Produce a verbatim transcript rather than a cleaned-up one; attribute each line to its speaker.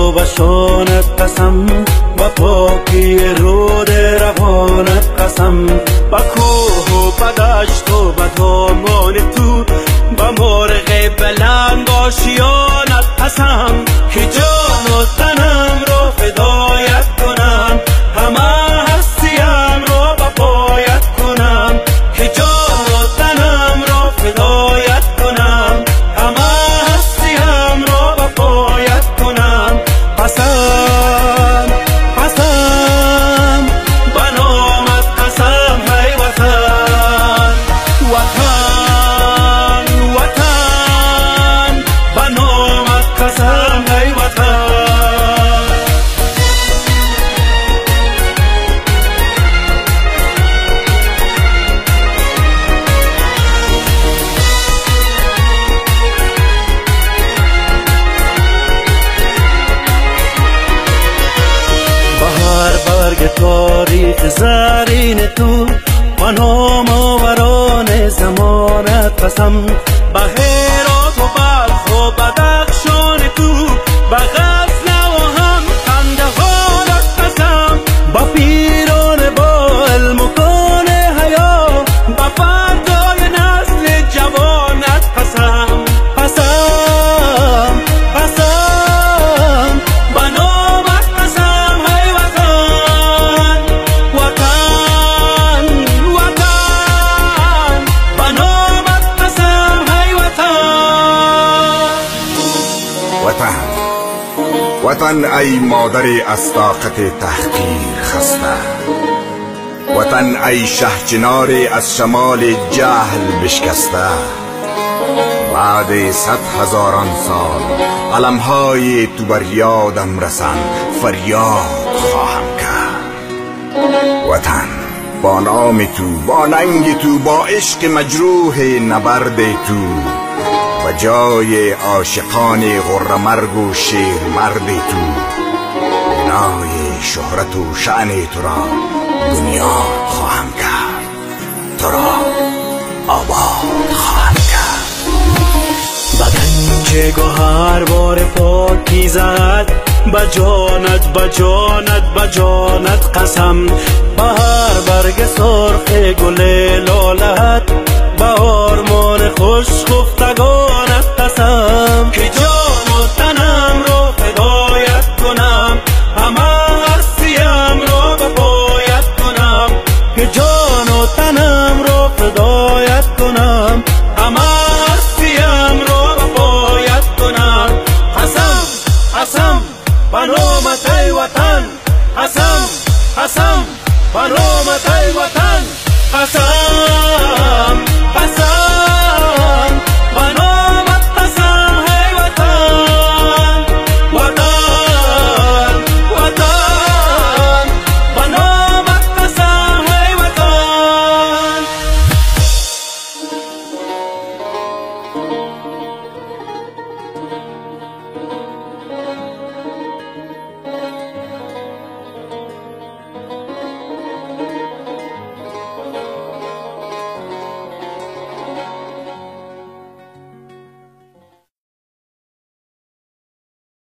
Speaker 1: و بشانت قسم، با پاکی رود روانت قسم، با کوه و بدشت و بدامان تو، با مرغ بلند آشیانت قسم، که جان و تنم را فدایت کنم، همه هستیم را با پایت کنم، که جان و تنم را فدایت کنم، همه هستیم را با پایت کنم. قسم قسم بنامت قسم ای وطن، وطن وطن بنامت قسم ای وطن. برگ تاریخ زرین تو، و نامآوران زمانت قسم، به هرات و بلخ و بدخشان تو، به غزنه و هم قندهارت قسم، با پیران با علم و کان حیا، به فردای نسل جوانت قسم. قسم قسم بنامت قسم ای وطن، وطن وطن بنامت قسم ای وطن.
Speaker 2: وطن وطن ای مادر از طاقت تحقیر خسته، وطن ای شهچنار از شمال جهل بشکسته، بعد صد هزاران سال علمهای تو بر یادم رسند، فریاد خواهم کرد. وطن با نام تو، با ننگ تو، با عشق مجروح نبرد تو، و جای عاشقان غرمرگ و شیر مرد تو، بنای شهرت و شأن تو را بنیاد خواهم کرد، تو را آباد خواهم کرد.
Speaker 1: با گنج گوهر بار پاکیزت، با جانت با جانت با جانت قسم، با هر برگ سرخ گل لالت، با آرمان